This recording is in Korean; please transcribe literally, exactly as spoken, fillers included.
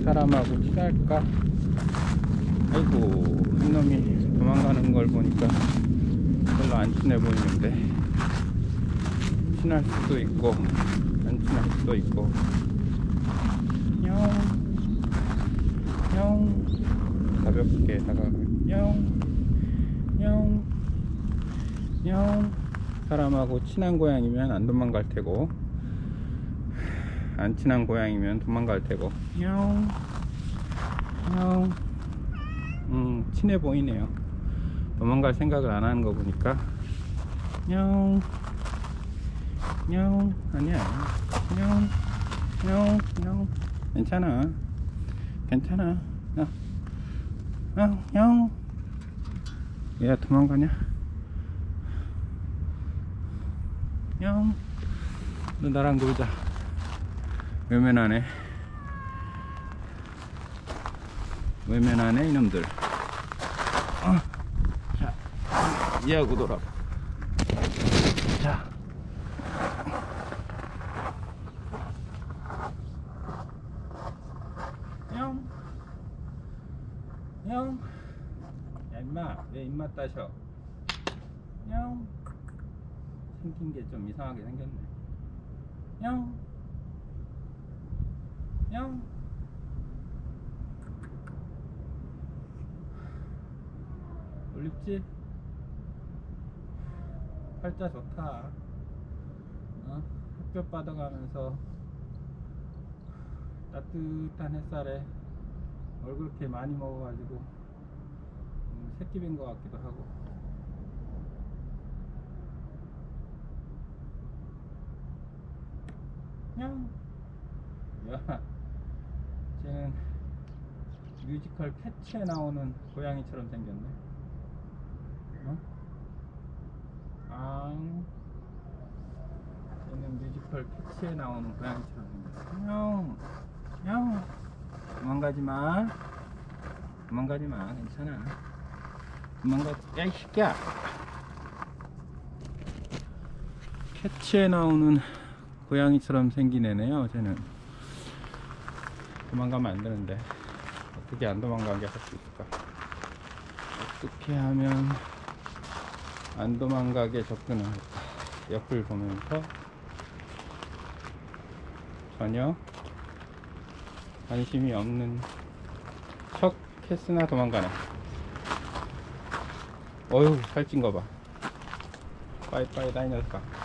사람하고 친할까? 아이고, 한 놈이 도망가는 걸 보니까 별로 안 친해 보이는데, 친할 수도 있고 안 친할 수도 있고. 냥, 냥, 가볍게 다가가면 냥, 냥, 냥. 사람하고 친한 고양이면 안 도망갈 테고, 안 친한 고양이면 도망갈 테고. 냥, 냥. 음, 친해 보이네요. 도망갈 생각을 안 하는 거 보니까. 냥, 냥. 아니야. 냥, 냥, 냥. 괜찮아. 괜찮아. 야, 야, 냥. 얘야 도망가냐? 냥. 너 나랑 놀자. 외면하네. 외면하네 이놈들. 어. 자, 얘하고 놀아. 자, 냥, 냥. 야 임마, 왜 입맛 따셔? 냥. 생긴 게 좀 이상하게 생겼네. 냥, 냥. 올립지? 팔자 좋다. 어? 햇볕 받아가면서 따뜻한 햇살에 얼굴 이렇게 많이 먹어가지고 음, 새끼빈 것 같기도 하고. 냥. 야, 쟤는 뮤지컬 캐치에 나오는 고양이처럼 생겼네. 어? 아, 얘는 뮤지컬 캐치에 나오는 고양이처럼 생겼어. 냥, 냥. 도망가지마. 도망가지마. 괜찮아. 도망가. 야, 이 새끼야. 캐치에 나오는 고양이처럼 생긴 애네요. 쟤는 도망가면 안 되는데 어떻게 안 도망가게 할 수 있을까? 어떻게 하면 안 도망가게 접근을 할까? 옆을 보면서 전혀 관심이 없는 척 했으나 도망가네. 어휴, 살찐 거 봐. 빠이빠이 다니까.